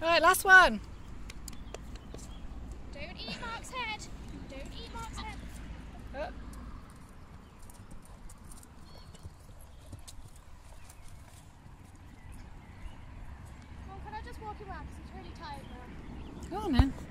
Alright, last one. Don't eat Mark's head. Don't eat Mark's head. Oh. Well, can I just walk him around because he's really tired now? Go on then.